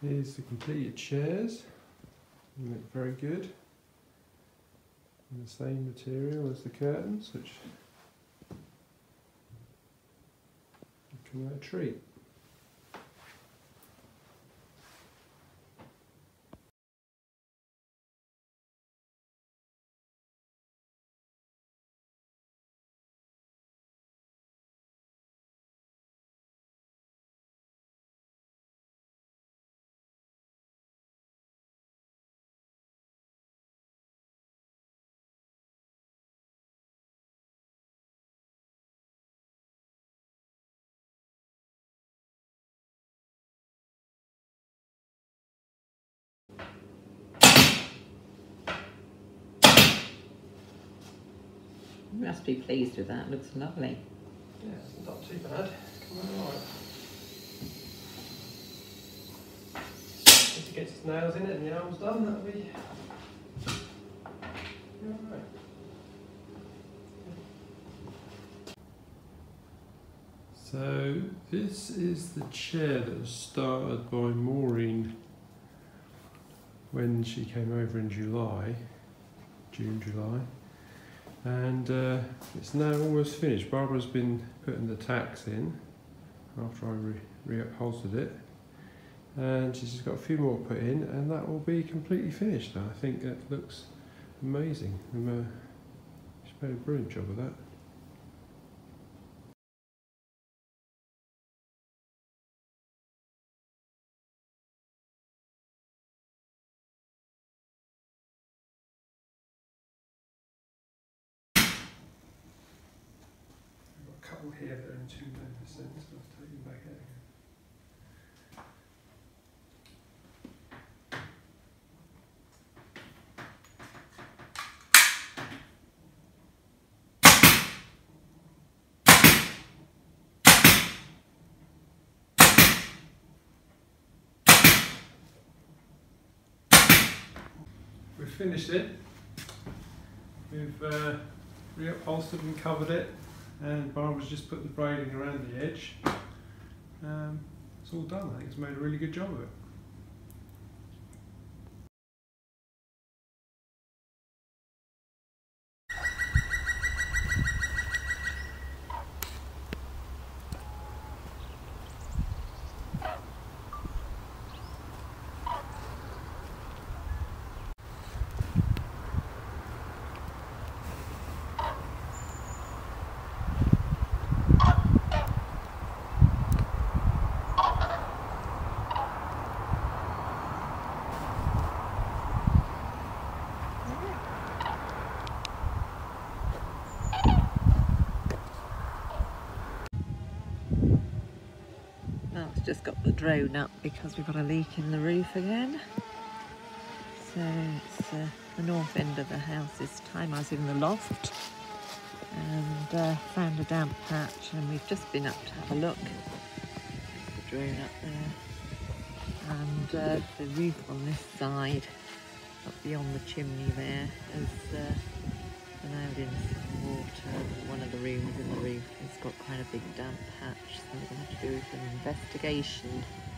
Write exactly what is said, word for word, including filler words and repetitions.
Here's the completed chairs. They look very good. In the same material as the curtains, which come out a treat. You must be pleased with that, looks lovely. Yeah, it's not too bad. It's coming alright. If it gets its nails in it and the arm's done, that'll be alright. So this is the chair that was started by Maureen when she came over in July, June, July. And uh, it's now almost finished. Barbara's been putting the tacks in after I re, re upholstered it, and she's just got a few more put in, and that will be completely finished. I think that looks amazing. And, uh, she's made a brilliant job of that. A couple here that are in two percent, so I'll take them back out again. We've finished it. We've uh, re-upholstered and covered it, and Barbara's just put the braiding around the edge. Um, it's all done. I think it's made a really good job of it. Now it's just got the drone up because we've got a leak in the roof again. So it's uh, the north end of the house this time. I was in the loft and uh, found a damp patch, and we've just been up to have a look. There's the drone up there. And uh, the roof on this side, up beyond the chimney there, is uh, allowed in some water. One of the rooms in the roof has got quite a big damp patch, so we're going to have to do some investigation.